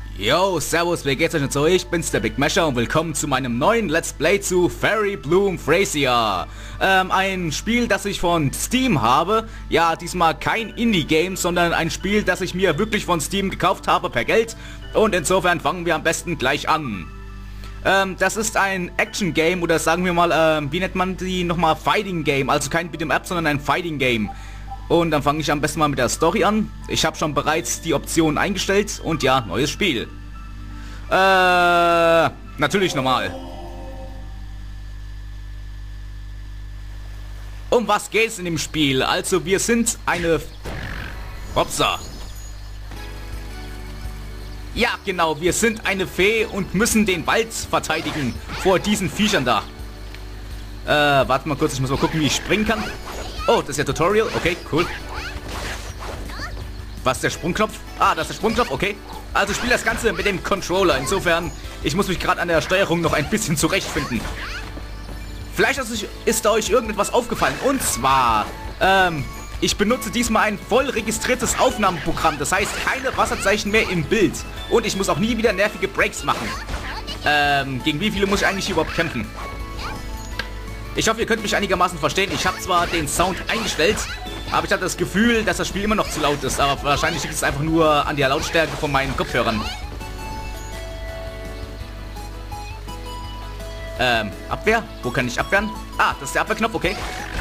Yo, servus, wie geht's euch und so? Ich bin's, der Big Masher und willkommen zu meinem neuen Let's Play zu Fairy Bloom Frasier. Ein Spiel, das ich von Steam habe. Ja, diesmal kein Indie-Game, sondern ein Spiel, das ich mir wirklich von Steam gekauft habe per Geld. Und insofern fangen wir am besten gleich an. Das ist ein Action-Game oder sagen wir mal, wie nennt man die nochmal? Fighting-Game, also kein Beat'em-up, sondern ein Fighting-Game. Und dann fange ich am besten mal mit der Story an. Ich habe schon bereits die Optionen eingestellt und ja, neues Spiel. Natürlich normal. Um was geht's in dem Spiel? Also wir sind eine... Hopsa. Ja, genau, wir sind eine Fee und müssen den Wald verteidigen vor diesen Viechern da. Warte mal kurz, ich muss mal gucken, wie ich springen kann. Oh, das ist ja Tutorial. Okay, cool. Was ist der Sprungknopf? Ah, das ist der Sprungknopf. Okay. Also ich spiele das Ganze mit dem Controller. Insofern, ich muss mich gerade an der Steuerung noch ein bisschen zurechtfinden. Vielleicht ist euch irgendetwas aufgefallen. Und zwar, ich benutze diesmal ein voll registriertes Aufnahmeprogramm. Das heißt, keine Wasserzeichen mehr im Bild. Und ich muss auch nie wieder nervige Breaks machen. Gegen wie viele muss ich eigentlich überhaupt kämpfen? Ich hoffe, ihr könnt mich einigermaßen verstehen. Ich habe zwar den Sound eingestellt, aber ich habe das Gefühl, dass das Spiel immer noch zu laut ist. Aber wahrscheinlich liegt es einfach nur an der Lautstärke von meinen Kopfhörern. Abwehr? Wo kann ich abwehren? Ah, das ist der Abwehrknopf, okay.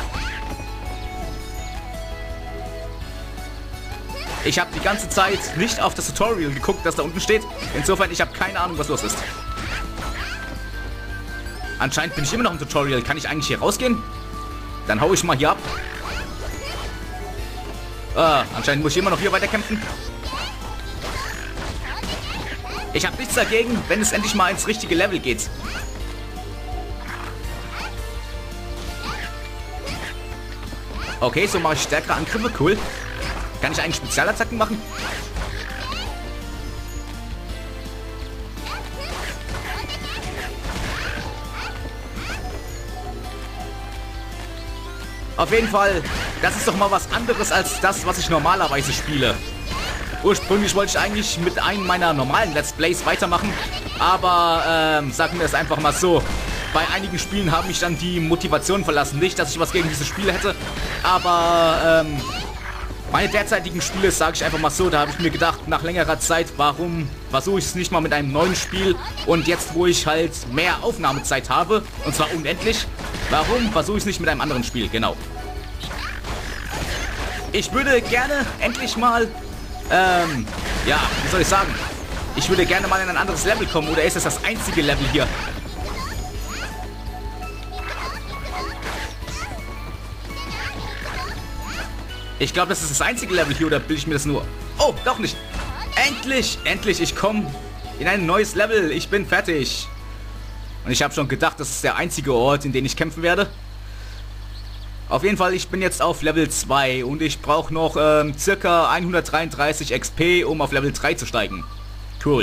Ich habe die ganze Zeit nicht auf das Tutorial geguckt, das da unten steht. Insofern, ich habe keine Ahnung, was los ist. Anscheinend bin ich immer noch im Tutorial. Kann ich eigentlich hier rausgehen? Dann hau ich mal hier ab. Anscheinend muss ich immer noch hier weiterkämpfen. Ich habe nichts dagegen, wenn es endlich mal ins richtige Level geht. Okay, so mache ich stärkere Angriffe. Cool. Kann ich eigentlich Spezialattacken machen? Auf jeden Fall, das ist doch mal was anderes als das, was ich normalerweise spiele. Ursprünglich wollte ich eigentlich mit einem meiner normalen Let's Plays weitermachen, aber sagen wir es einfach mal so. Bei einigen Spielen haben mich dann die Motivation verlassen. Nicht, dass ich was gegen diese Spiele hätte, aber meine derzeitigen Spiele, sage ich einfach mal so, da habe ich mir gedacht, nach längerer Zeit, warum versuche ich es nicht mal mit einem neuen Spiel? Und jetzt, wo ich halt mehr Aufnahmezeit habe, und zwar unendlich, warum versuche ich es nicht mit einem anderen Spiel? Genau. Ich würde gerne endlich mal, ja, wie soll ich sagen? Ich würde gerne mal in ein anderes Level kommen, oder ist es das einzige Level hier? Ich glaube, das ist das einzige Level hier, oder bilde ich mir das nur... Oh, doch nicht. Endlich, endlich, ich komme in ein neues Level. Ich bin fertig. Und ich habe schon gedacht, das ist der einzige Ort, in dem ich kämpfen werde. Auf jeden Fall, ich bin jetzt auf Level 2 und ich brauche noch circa 133 XP, um auf Level 3 zu steigen. Cool.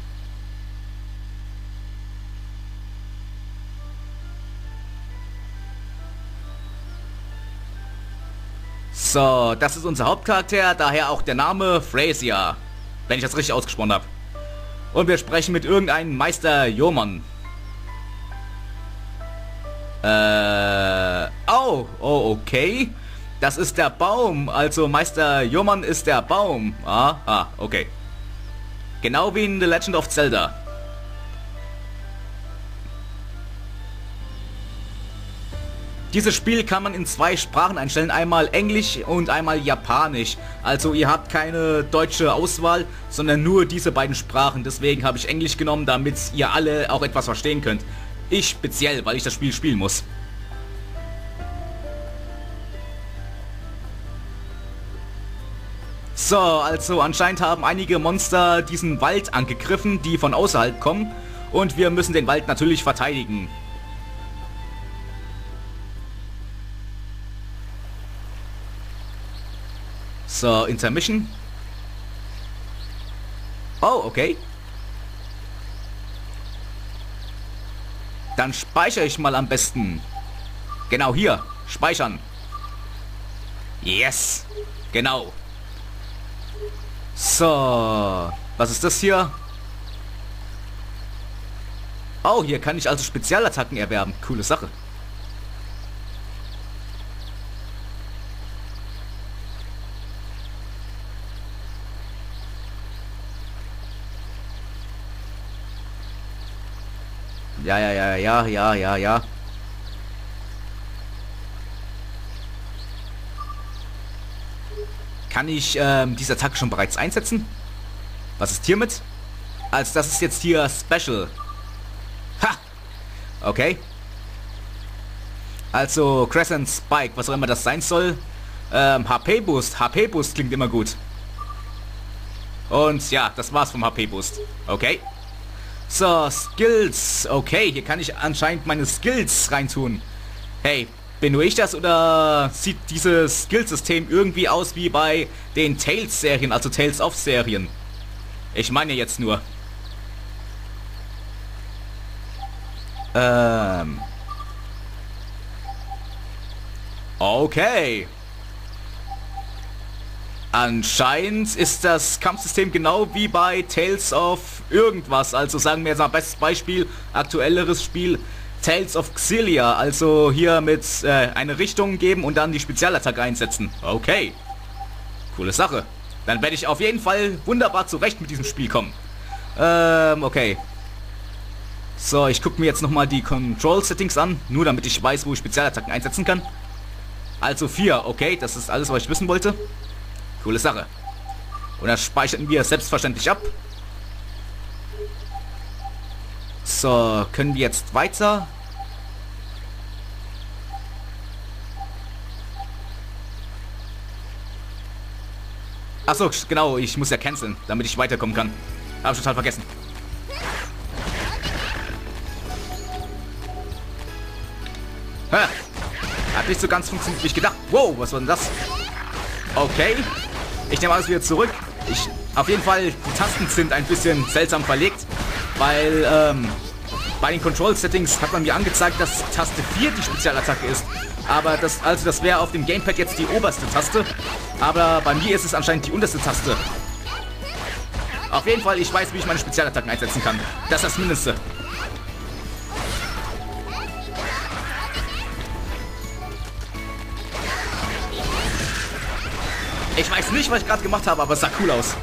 So, das ist unser Hauptcharakter, daher auch der Name Frasier, wenn ich das richtig ausgesprochen habe. Und wir sprechen mit irgendeinem Meister Yeoman. Oh, okay. Das ist der Baum, also Meister Yeoman ist der Baum. Okay. Genau wie in The Legend of Zelda. Dieses Spiel kann man in zwei Sprachen einstellen, einmal Englisch und einmal Japanisch. Also ihr habt keine deutsche Auswahl, sondern nur diese beiden Sprachen. Deswegen habe ich Englisch genommen, damit ihr alle auch etwas verstehen könnt. Ich speziell, weil ich das Spiel spielen muss. So, also anscheinend haben einige Monster diesen Wald angegriffen, die von außerhalb kommen. Und wir müssen den Wald natürlich verteidigen. So, Intermission. Oh, okay. Dann speichere ich mal am besten. Genau hier. Speichern. Yes. Genau. So. Was ist das hier? Oh, hier kann ich also Spezialattacken erwerben. Coole Sache. Ja. Kann ich diese Attacke schon bereits einsetzen? Was ist hiermit? Also das ist jetzt hier Special. Ha! Okay. Also Crescent Spike, was auch immer das sein soll. HP-Boost. HP-Boost klingt immer gut. Und ja, das war's vom HP-Boost. Okay. So, Skills. Okay, hier kann ich anscheinend meine Skills reintun. Hey, bin nur ich das oder sieht dieses Skillsystem irgendwie aus wie bei den Tales-Serien, also Tales-of-Serien? Ich meine jetzt nur. Okay. Anscheinend ist das Kampfsystem genau wie bei Tales of irgendwas. Also sagen wir jetzt mal bestes Beispiel, aktuelleres Spiel, Tales of Xillia. Also hier mit eine Richtung geben und dann die Spezialattacke einsetzen. Okay. Coole Sache. Dann werde ich auf jeden Fall wunderbar zurecht mit diesem Spiel kommen. Okay. So, ich gucke mir jetzt nochmal die Control-Settings an, nur damit ich weiß, wo ich Spezialattacken einsetzen kann. Also 4, okay, das ist alles, was ich wissen wollte. Coole Sache. Und das speichern wir selbstverständlich ab. So, können wir jetzt weiter? Achso, genau, ich muss ja canceln, damit ich weiterkommen kann. Habe ich total vergessen. Ha! Hat nicht so ganz funktioniert, wie ich gedacht. Wow, was war denn das? Okay. Ich nehme alles wieder zurück. Auf jeden Fall, die Tasten sind ein bisschen seltsam verlegt, weil bei den Control-Settings hat man mir angezeigt, dass Taste 4 die Spezialattacke ist. Aber das wäre auf dem Gamepad jetzt die oberste Taste. Aber bei mir ist es anscheinend die unterste Taste. Auf jeden Fall, ich weiß, wie ich meine Spezialattacken einsetzen kann. Das ist das Mindeste. Ich weiß nicht, was ich gerade gemacht habe, aber es sah cool aus.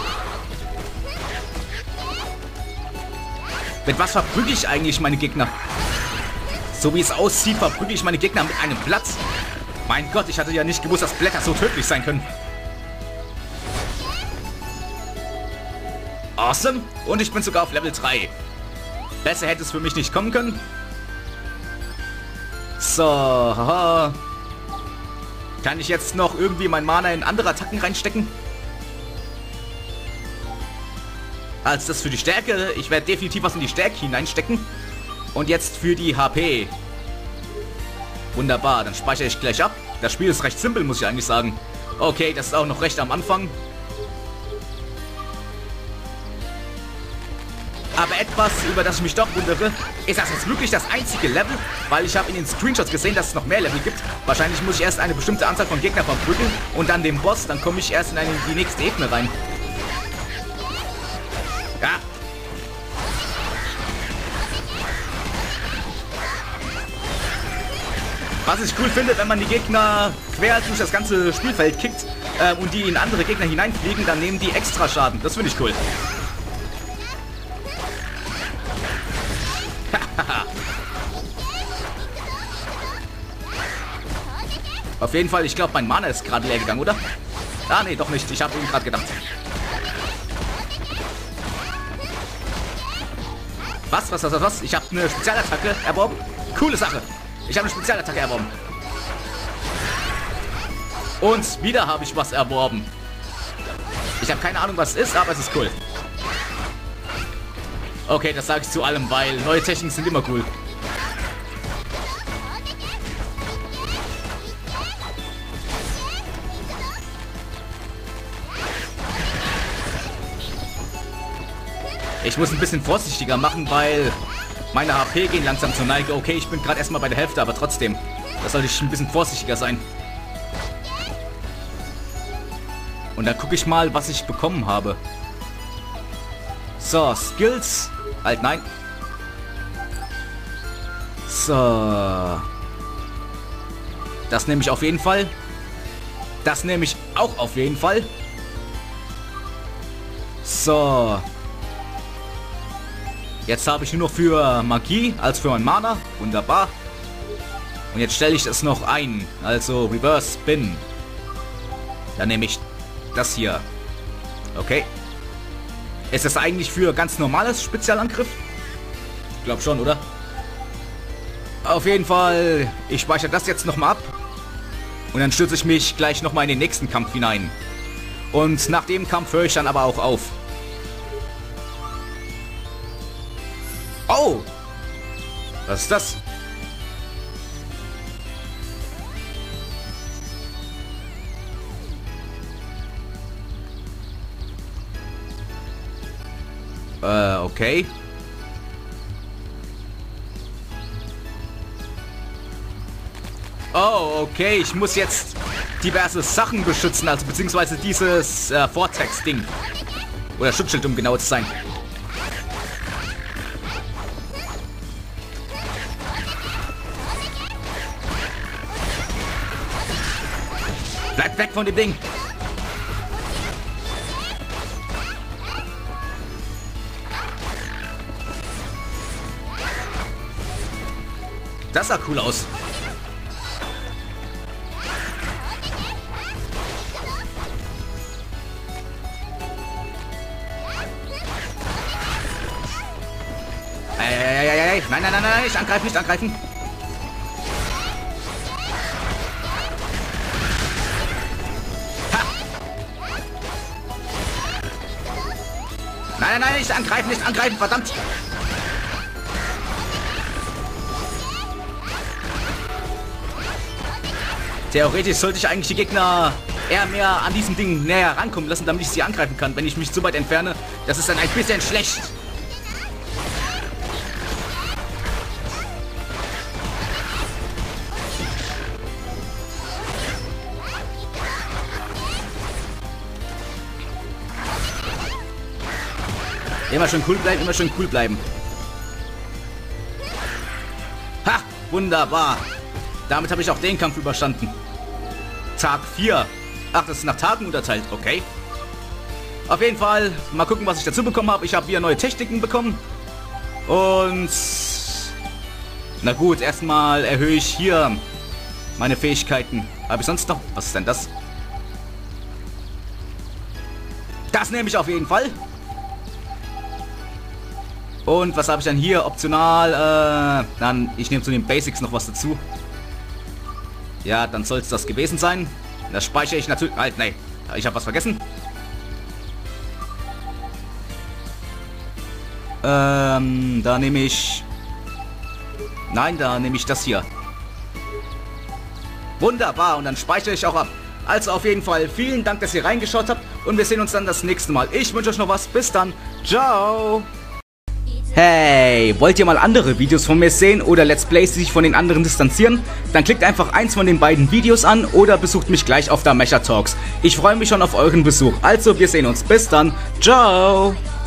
Mit was verprügel ich eigentlich meine Gegner? So wie es aussieht, verprügel ich meine Gegner mit einem Blatt. Mein Gott, ich hatte ja nicht gewusst, dass Blätter so tödlich sein können. Awesome. Und ich bin sogar auf Level 3. Besser hätte es für mich nicht kommen können. So, haha. Kann ich jetzt noch irgendwie mein Mana in andere Attacken reinstecken? Als das für die Stärke. Ich werde definitiv was in die Stärke hineinstecken. Und jetzt für die HP. Wunderbar, dann speichere ich gleich ab. Das Spiel ist recht simpel, muss ich eigentlich sagen. Okay, das ist auch noch recht am Anfang. Aber etwas, über das ich mich doch wundere, ist das jetzt wirklich das einzige Level? Weil ich habe in den Screenshots gesehen, dass es noch mehr Level gibt. Wahrscheinlich muss ich erst eine bestimmte Anzahl von Gegnern verprügeln und dann den Boss. Dann komme ich erst in die nächste Ebene rein. Ja. Was ich cool finde, wenn man die Gegner quer durch das ganze Spielfeld kickt und die in andere Gegner hineinfliegen, dann nehmen die extra Schaden. Das finde ich cool. Auf jeden Fall, ich glaube, mein Mana ist gerade leer gegangen, oder? Ah, nee, doch nicht. Ich habe ihn gerade gedacht. Was? Ich habe eine Spezialattacke erworben. Coole Sache. Ich habe eine Spezialattacke erworben. Und wieder habe ich was erworben. Ich habe keine Ahnung, was es ist, aber es ist cool. Okay, das sage ich zu allem, weil neue Techniken sind immer cool. Ich muss ein bisschen vorsichtiger machen, weil meine HP gehen langsam zur Neige. Okay, ich bin gerade erstmal bei der Hälfte, aber trotzdem. Da sollte ich ein bisschen vorsichtiger sein. Und dann gucke ich mal, was ich bekommen habe. So, Skills. Halt, nein. So. Das nehme ich auf jeden Fall. Das nehme ich auch auf jeden Fall. So. Jetzt habe ich nur noch für Magie als für mein Mana. Wunderbar. Und jetzt stelle ich es noch ein. Also Reverse Spin. Dann nehme ich das hier. Okay. Ist das eigentlich für ganz normales Spezialangriff? Ich glaube schon, oder? Auf jeden Fall. Ich speichere das jetzt nochmal ab. Und dann stürze ich mich gleich nochmal in den nächsten Kampf hinein. Und nach dem Kampf höre ich dann aber auch auf. Oh! Was ist das? Okay. Oh, okay. Ich muss jetzt diverse Sachen beschützen, also beziehungsweise dieses Vortex-Ding. Oder Schutzschild, um genau zu sein. Bleibt weg von dem Ding. Das sah cool aus. Nein, nein, nein, nein, nicht angreifen, nicht angreifen. Ha. Nein, nein, nein, nicht angreifen, nicht angreifen, verdammt. Theoretisch sollte ich eigentlich die Gegner eher mehr an diesem Ding näher rankommen lassen, damit ich sie angreifen kann. Wenn ich mich zu weit entferne, das ist dann ein bisschen schlecht. Immer schön cool bleiben, immer schön cool bleiben. Ha, wunderbar. Damit habe ich auch den Kampf überstanden. Tag 4. Ach, das ist nach Tagen unterteilt. Okay. Auf jeden Fall, mal gucken, was ich dazu bekommen habe. Ich habe wieder neue Techniken bekommen. Und... na gut, erstmal erhöhe ich hier meine Fähigkeiten. Habe ich sonst noch... was ist denn das? Das nehme ich auf jeden Fall. Und was habe ich dann hier? Optional, dann, ich nehme zu den Basics noch was dazu. Ja, dann soll es das gewesen sein. Das speichere ich natürlich... halt, nein, ich habe was vergessen. Da nehme ich... nein, da nehme ich das hier. Wunderbar, und dann speichere ich auch ab. Also auf jeden Fall vielen Dank, dass ihr reingeschaut habt. Und wir sehen uns dann das nächste Mal. Ich wünsche euch noch was. Bis dann. Ciao. Hey, wollt ihr mal andere Videos von mir sehen oder Let's Plays, die sich von den anderen distanzieren? Dann klickt einfach eins von den beiden Videos an oder besucht mich gleich auf der Mecha Talks. Ich freue mich schon auf euren Besuch. Also, wir sehen uns. Bis dann. Ciao.